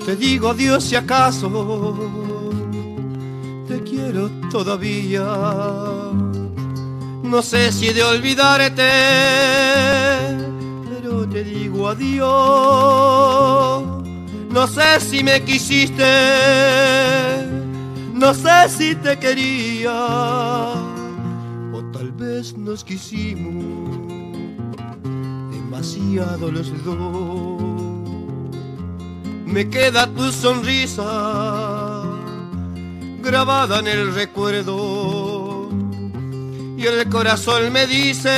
Te digo adiós si acaso te quiero todavía. No sé si he de olvidarte, pero te digo adiós. No sé si me quisiste, no sé si te quería, o tal vez nos quisimos demasiado los dos. Me queda tu sonrisa grabada en el recuerdo, y el corazón me dice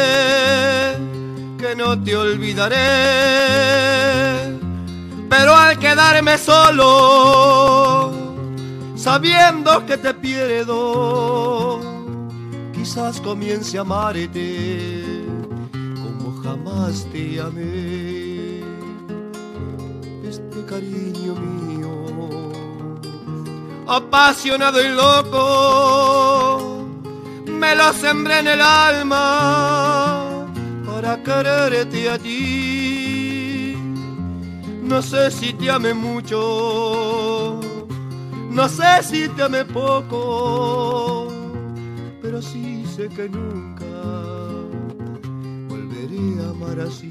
que no te olvidaré. Pero al quedarme solo, sabiendo que te pierdo, quizás comience a amarte como jamás te amé. Este cariño mío, apasionado y loco, me lo sembré en el alma para quererte a ti. No sé si te amé mucho, no sé si te amé poco, pero sí sé que nunca volveré a amar así.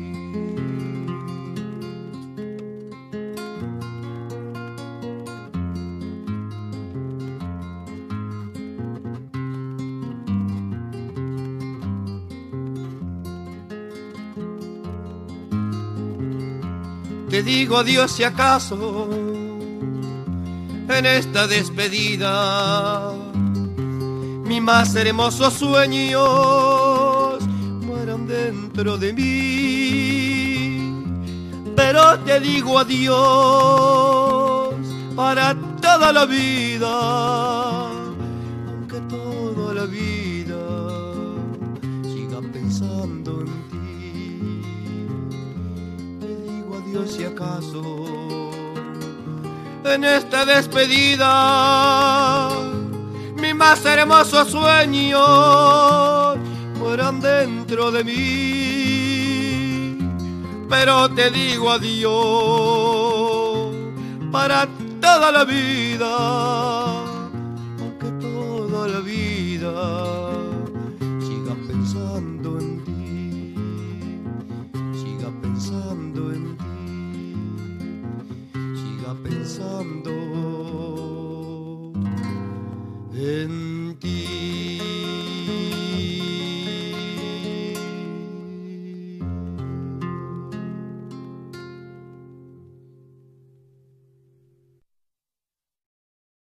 Te digo adiós si acaso en esta despedida mis más hermosos sueños mueran dentro de mí. Pero te digo adiós para toda la vida, aunque toda la vida siga pensando en ti. Si acaso en esta despedida mis más hermosos sueños mueran dentro de mí. Pero te digo adiós para toda la vida, aunque toda la vida siga pensando en ti, siga pensando en ti, pensando